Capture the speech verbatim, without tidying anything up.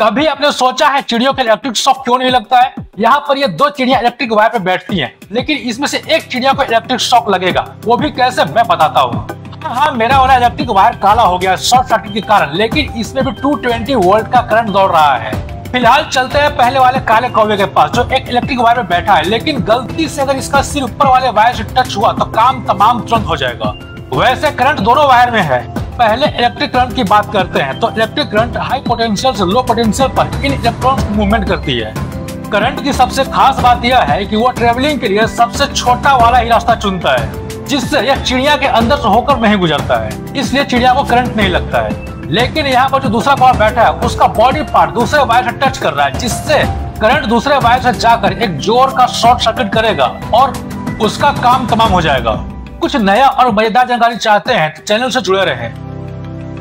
कभी आपने सोचा है चिड़ियों को इलेक्ट्रिक शॉक क्यों नहीं लगता है? यहाँ पर ये दो चिड़िया इलेक्ट्रिक वायर पे बैठती हैं, लेकिन इसमें से एक चिड़िया को इलेक्ट्रिक शॉक लगेगा। वो भी कैसे, मैं बताता हूँ। हाँ, मेरा वाला इलेक्ट्रिक वायर काला हो गया शॉर्ट सर्किट के कारण, लेकिन इसमें भी दो सौ बीस वोल्ट का करंट दौड़ रहा है। फिलहाल चलते हैं पहले वाले काले कौवे के पास, जो एक इलेक्ट्रिक वायर में बैठा है, लेकिन गलती से अगर इसका सिर ऊपर वाले वायर से टच हुआ तो काम तमाम तुरंत हो जाएगा। वैसे करंट दोनों वायर में है। पहले इलेक्ट्रिक करंट की बात करते हैं तो इलेक्ट्रिक करंट हाई पोटेंशियल से लो पोटेंशियल पर इन इलेक्ट्रॉन्स की मूवमेंट करती है। करंट की सबसे खास बात यह है कि वो ट्रेवलिंग के लिए सबसे छोटा वाला ही रास्ता चुनता है, जिससे यह चिड़िया के अंदर से होकर नहीं गुजरता है, इसलिए चिड़िया को करंट नहीं लगता है। लेकिन यहाँ पर जो दूसरा कौवा बैठा है उसका बॉडी पार्ट दूसरे वायर से टच कर रहा है, जिससे करंट दूसरे वायर से जाकर एक जोर का शॉर्ट सर्किट करेगा और उसका काम तमाम हो जाएगा। कुछ नया और मजेदार जानकारी चाहते हैं तो चैनल से जुड़े रहें।